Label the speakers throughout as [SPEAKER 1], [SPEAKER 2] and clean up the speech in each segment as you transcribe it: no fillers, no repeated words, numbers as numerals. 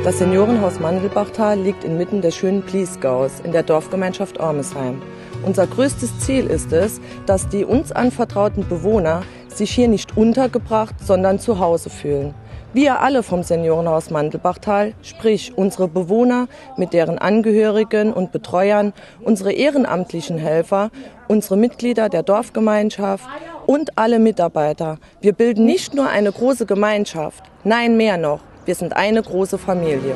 [SPEAKER 1] Das Seniorenhaus Mandelbachtal liegt inmitten der schönen Pliesgaus in der Dorfgemeinschaft Ormesheim. Unser größtes Ziel ist es, dass die uns anvertrauten Bewohner sich hier nicht untergebracht, sondern zu Hause fühlen. Wir alle vom Seniorenhaus Mandelbachtal, sprich unsere Bewohner mit deren Angehörigen und Betreuern, unsere ehrenamtlichen Helfer, unsere Mitglieder der Dorfgemeinschaft und alle Mitarbeiter. Wir bilden nicht nur eine große Gemeinschaft, nein, mehr noch. Wir sind eine große Familie.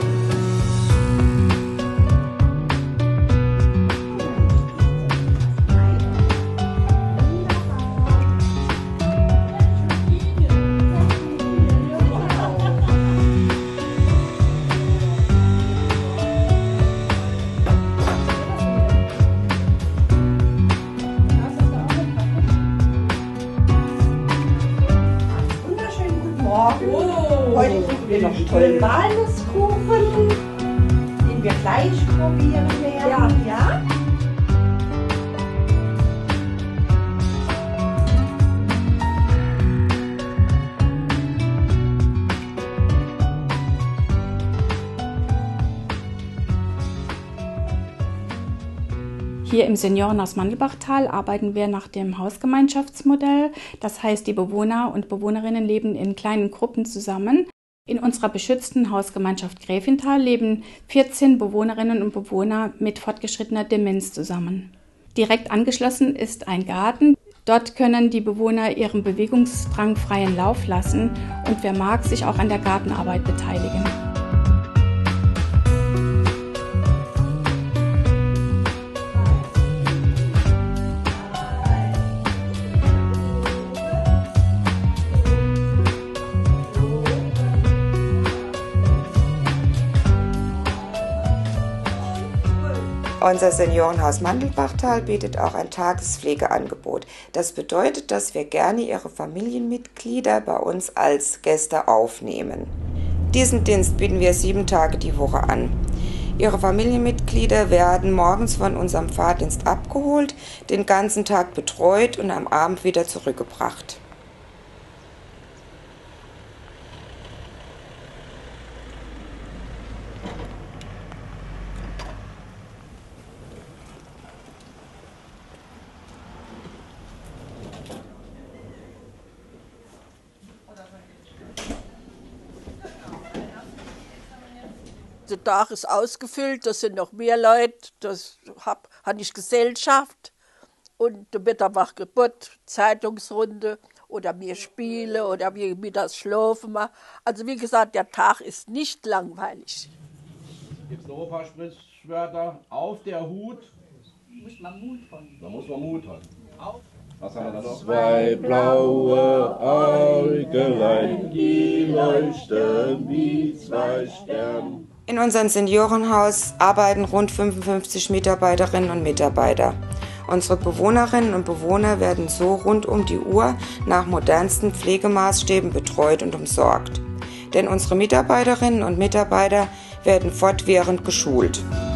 [SPEAKER 2] Wunderschönen guten Morgen. Heute kriegen wir noch einen tollen Walnusskuchen, den wir gleich probieren werden. Ja.
[SPEAKER 3] Hier im Seniorenhaus Mandelbachtal arbeiten wir nach dem Hausgemeinschaftsmodell. Das heißt, die Bewohner und Bewohnerinnen leben in kleinen Gruppen zusammen. In unserer beschützten Hausgemeinschaft Gräfenthal leben 14 Bewohnerinnen und Bewohner mit fortgeschrittener Demenz zusammen. Direkt angeschlossen ist ein Garten. Dort können die Bewohner ihrem Bewegungsdrang freien Lauf lassen und wer mag, sich auch an der Gartenarbeit beteiligen.
[SPEAKER 4] Unser Seniorenhaus Mandelbachtal bietet auch ein Tagespflegeangebot. Das bedeutet, dass wir gerne Ihre Familienmitglieder bei uns als Gäste aufnehmen. Diesen Dienst bieten wir 7 Tage die Woche an. Ihre Familienmitglieder werden morgens von unserem Fahrdienst abgeholt, den ganzen Tag betreut und am Abend wieder zurückgebracht.
[SPEAKER 5] Der Tag ist ausgefüllt, das sind noch mehr Leute, das habe ich Gesellschaft und da wird einfach Geburt, Zeitungsrunde oder wir spielen oder wir mittags schlafen mal. Also wie gesagt, der Tag ist nicht langweilig.
[SPEAKER 6] Gibt es noch ein paar Sprichwörter? Auf der Hut. Da muss man Mut haben. Auf. Was haben wir da noch?
[SPEAKER 7] 2 blaue Äugelein, die leuchten wie 2 Sterne.
[SPEAKER 4] In unserem Seniorenhaus arbeiten rund 55 Mitarbeiterinnen und Mitarbeiter. Unsere Bewohnerinnen und Bewohner werden so rund um die Uhr nach modernsten Pflegemaßstäben betreut und umsorgt. Denn unsere Mitarbeiterinnen und Mitarbeiter werden fortwährend geschult.